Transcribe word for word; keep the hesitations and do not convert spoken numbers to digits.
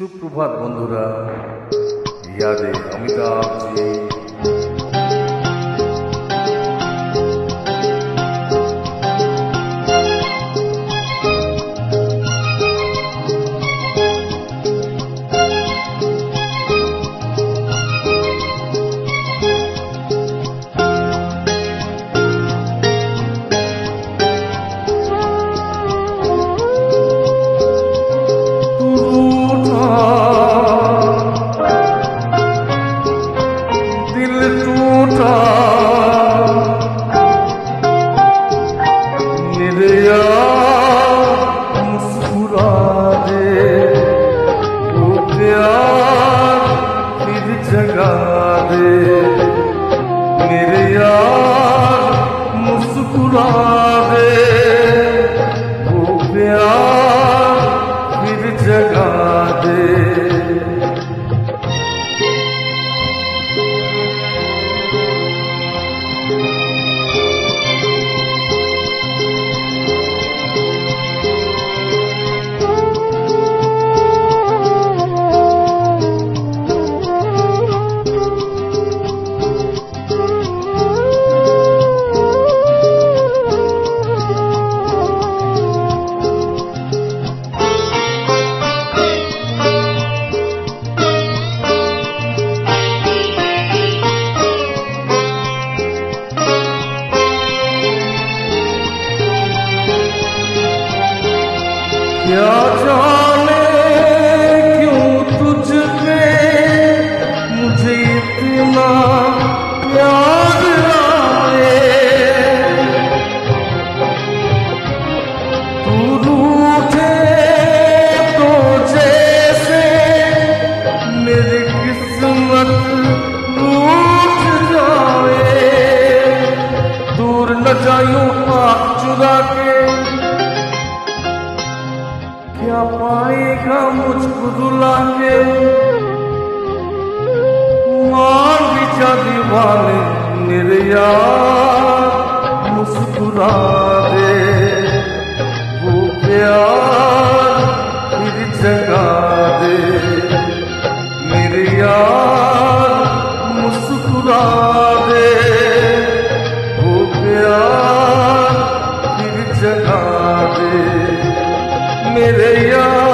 সুপ্রভাত বন্ধুরা, ইয়াদে অমিতাভ জি। मुस्कुरा दे वो प्यार फिर जगा दे मेरे यार, मुस्कुरा दे वो प्यार फिर जगा दे। क्या जाने क्यों तुझ पे मुझे इतना प्यार आए, तू रूठे तो जैसे मेरी किस्मत रूठ जाए। दूर न जायूं आँख चुरा के, क्या पाएगा मुझको रुला के। मान भी जा दीवाने मेरे यार, मुस्कुरा दे वो प्यार फिर जगा दे मेरे यार, मुस्कुरा दे वो प्यार फिर जगा दे मेरे यार।